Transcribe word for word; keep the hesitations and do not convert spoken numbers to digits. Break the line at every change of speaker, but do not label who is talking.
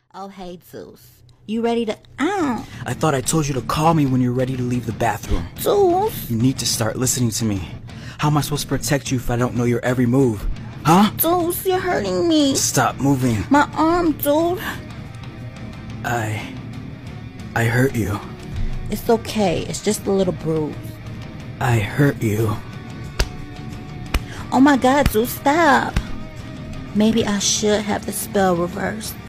Oh, hey, Zeus. You ready to... Ow!
I thought I told you to call me when you're ready to leave the bathroom.
Zeus!
You need to start listening to me. How am I supposed to protect you if I don't know your every move? Huh?
Zeus, you're hurting me.
Stop moving.
My arm, Zeus.
I... I hurt you.
It's okay. It's just a little bruise.
I hurt you.
Oh my God, Zeus, stop. Maybe I should have the spell reversed.